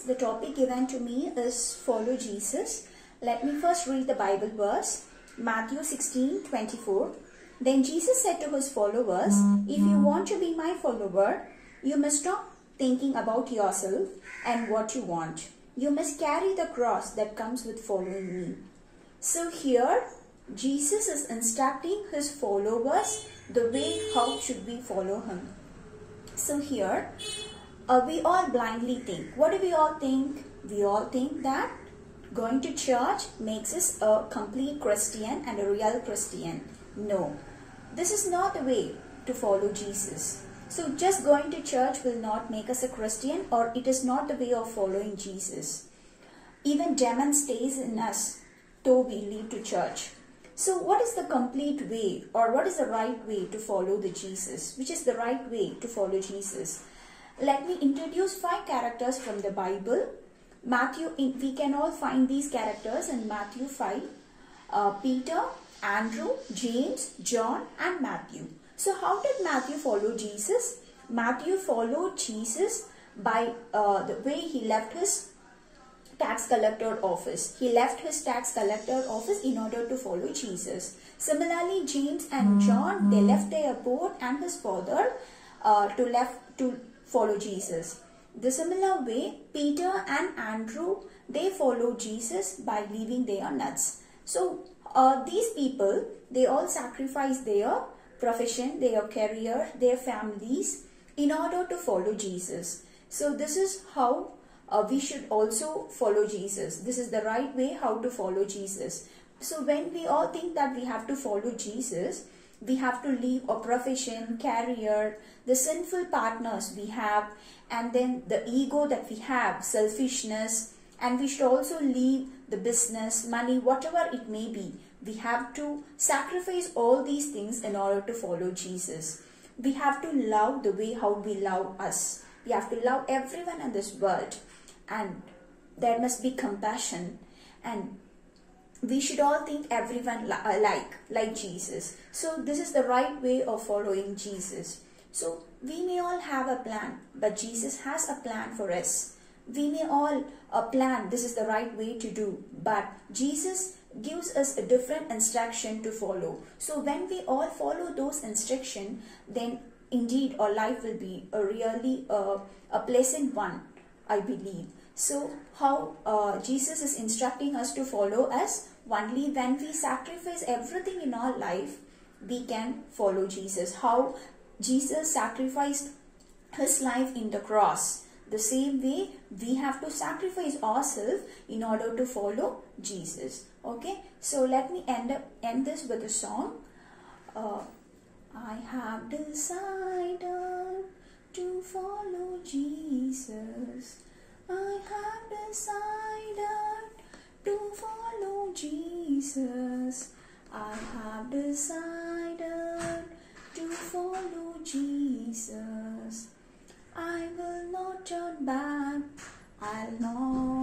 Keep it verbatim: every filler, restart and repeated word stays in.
the topic given to me is follow Jesus. Let me first read the Bible verse, Matthew sixteen twenty-four. Then Jesus said to his followers, if you want to be my follower, you must stop thinking about yourself and what you want. You must carry the cross that comes with following me. So here, Jesus is instructing his followers the way how should we follow him. So here, uh, we all blindly think. What do we all think? We all think that going to church makes us a complete Christian and a real Christian. No, this is not the way to follow Jesus. So just going to church will not make us a Christian, or it is not the way of following Jesus. Even demon stays in us though we leave to church. So what is the complete way, or what is the right way to follow the Jesus? Which is the right way to follow Jesus? Let me introduce five characters from the Bible. Matthew, we can all find these characters in Matthew five. Uh, Peter, Andrew, James, John and Matthew. So how did Matthew follow Jesus? Matthew followed Jesus by uh, the way he left his tax collector office. He left his tax collector office in order to follow Jesus. Similarly, James and John, they left their boat and his father uh, to left to follow Jesus. The similar way, Peter and Andrew, they followed Jesus by leaving their nets. So uh, these people, they all sacrificed their profession, their career, their families in order to follow Jesus. So this is how uh, we should also follow Jesus. This is the right way how to follow Jesus. So when we all think that we have to follow Jesus, we have to leave our profession, career, the sinful partners we have, and then the ego that we have, selfishness, and we should also leave the business, money, whatever it may be. We have to sacrifice all these things in order to follow Jesus. We have to love the way how we love us. We have to love everyone in this world, and there must be compassion, and we should all think everyone li like, like Jesus. So this is the right way of following Jesus. So we may all have a plan, but Jesus has a plan for us. We may all uh, plan this is the right way to do, but Jesus gives us a different instruction to follow. So when we all follow those instructions, then indeed our life will be a really uh, a pleasant one, I believe. So how uh, Jesus is instructing us to follow us? Only when we sacrifice everything in our life, we can follow Jesus. How Jesus sacrificed his life in the cross. The same way we have to sacrifice ourselves in order to follow Jesus. Okay, so let me end up end this with a song. Uh, I have decided to follow Jesus. I have decided to follow Jesus. I have decided to follow Jesus. I will not turn back, I'll not